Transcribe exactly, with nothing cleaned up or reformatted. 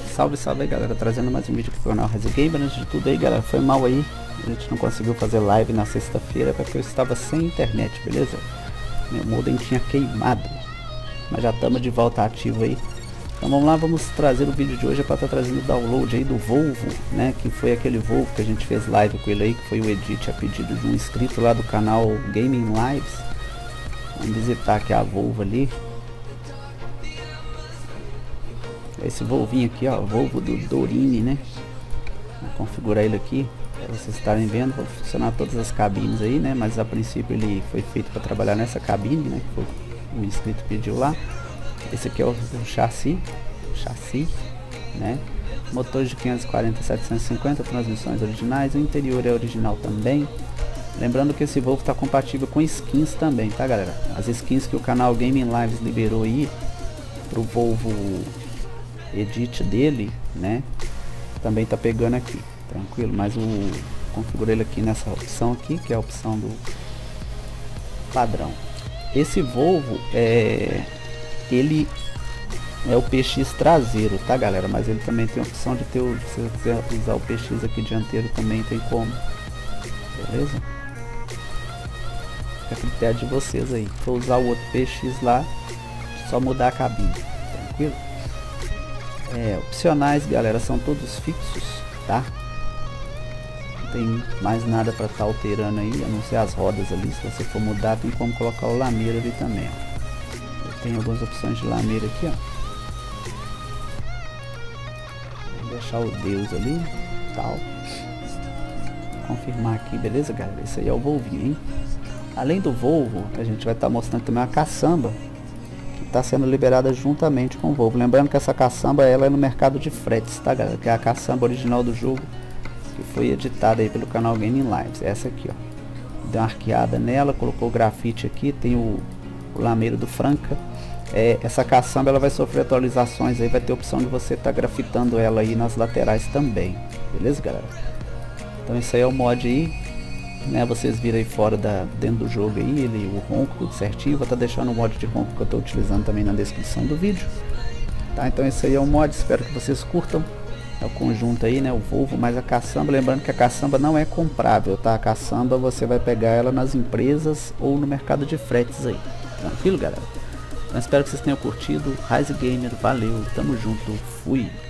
Salve, salve aí, galera, trazendo mais um vídeo aqui pro canal Rise Gamer. Antes de tudo aí, galera, foi mal aí, a gente não conseguiu fazer live na sexta-feira porque eu estava sem internet, beleza? Meu modem tinha queimado, mas já estamos de volta ativo aí. Então vamos lá, vamos trazer o vídeo de hoje para estar tá trazendo o download aí do Volvo, né? Que foi aquele Volvo que a gente fez live com ele aí, que foi o edit a pedido de um inscrito lá do canal Gaming Lives. Vamos visitar aqui a Volvo ali. Esse Volvinho aqui, ó, Volvo do Dorini, né? Vou configurar ele aqui para vocês estarem vendo. Vai funcionar todas as cabines aí, né? Mas a princípio ele foi feito para trabalhar nessa cabine, né? Que foi o inscrito pediu lá. Esse aqui é o, o chassi, chassi, né? Motores de quinhentos e quarenta, setecentos e cinquenta, transmissões originais. O interior é original também. Lembrando que esse Volvo está compatível com skins também, tá, galera? As skins que o canal Gaming Lives liberou aí pro Volvo edit dele, né? Também tá pegando aqui, tranquilo. Mas o configurei ele aqui nessa opção aqui, que é a opção do padrão. Esse Volvo é ele é o P X traseiro, tá, galera? Mas ele também tem a opção de ter o, se você quiser usar o P X aqui dianteiro também tem como, beleza? Fica a critério de vocês aí. Se for usar o outro P X lá, só mudar a cabine, tranquilo? É, opcionais, galera, são todos fixos, tá? Não tem mais nada para estar tá alterando aí, a não ser as rodas ali. Se você for mudar, tem como colocar o lameiro ali também, ó. Tem algumas opções de lameira aqui, ó. Vou deixar o Deus ali, tal. Confirmar aqui, beleza, galera? Esse aí é o Volvinho, hein? Além do Volvo, a gente vai estar tá mostrando também a caçamba, que está sendo liberada juntamente com o Volvo. Lembrando que essa caçamba ela é no mercado de fretes, tá, galera? Que é a caçamba original do jogo, que foi editada aí pelo canal Gaming Lives. Essa aqui, ó. Deu uma arqueada nela, colocou o grafite aqui, tem o, o lameiro do Franca. É, essa caçamba ela vai sofrer atualizações aí, vai ter a opção de você estar tá grafitando ela aí nas laterais também, beleza, galera? Então esse aí é o mod aí, né? Vocês viram aí fora da dentro do jogo aí, ele, o ronco tudo certinho. Vou estar tá deixando o mod de ronco que eu estou utilizando também na descrição do vídeo, tá? Então esse aí é o mod, espero que vocês curtam. É o conjunto aí, né? O Volvo mais a caçamba. Lembrando que a caçamba não é comprável, tá? A caçamba você vai pegar ela nas empresas ou no mercado de fretes aí, tranquilo, galera? Então espero que vocês tenham curtido. Rise Gamer, valeu, tamo junto, fui!